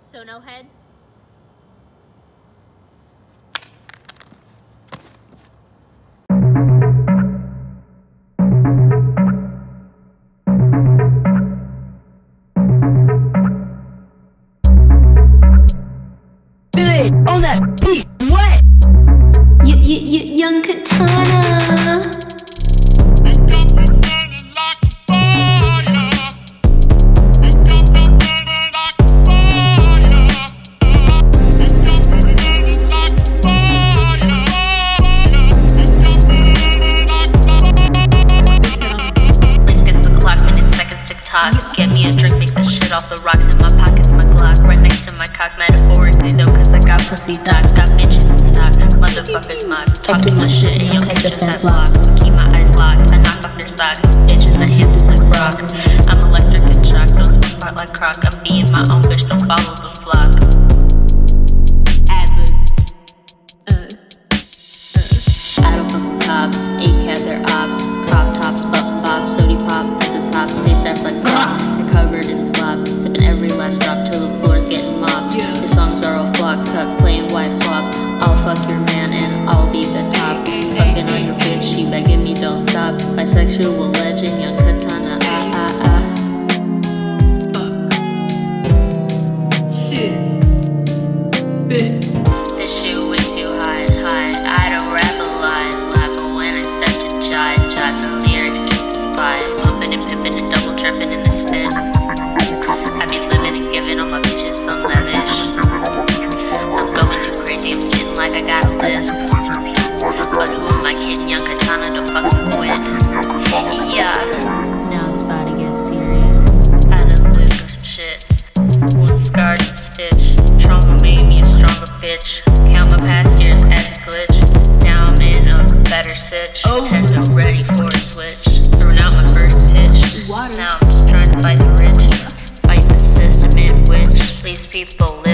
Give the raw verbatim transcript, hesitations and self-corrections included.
So no head? On that beat, what? You, you, you, young Katana. Get me a drink, make the shit off the rocks. In my pockets, my Glock, right next to my cock. Metaphorically though, cause I got pussy doc. Got bitches in stock, motherfuckers mock. Talk too much shit and you'll catch a fat block. Keep my eyes locked, I knock off their socks. Bitch in the hand is like rock. I'm electric and shock, don't smoke pot like crock. I'm being my own bitch, don't follow the flock. Adlib. Uh, uh. I don't fuck with cops, A C A B, they're ops. Crop tops, button bobs, sody pop, fences hops. Stay stepped like pop, you're covered in slop. Sipping every last drop till the floor's getting mopped. Your songs are all flocks, cut, playing wife swap. I'll fuck your man and I'll be the top. Fucking on your bitch, she begging me don't stop. Bisexual legend, young Katana, ah ah ah. Fuck. Shit. Bitch. This shit way too high, high. I don't rap a lot, laughing when I start to jive. Jive the lyrics in the spot. Pumping and pimping and double trapping in the spin. I be living and giving all my bitches some lavish. I'm going too crazy, I'm spitting like I got a list. But who am I kidding? Young Katana, don't fucking quit. Yeah. Now it's about to get serious. I done lived some shit. One scarred and stitch. Trauma made me a stronger bitch. Count my past years as a glitch. Now I'm in a better sitch. Oh. Nintendo ready for a switch. Throwing out my first pitch. Now I'm just trying to fight the rich. Fight the system and witch. These people live.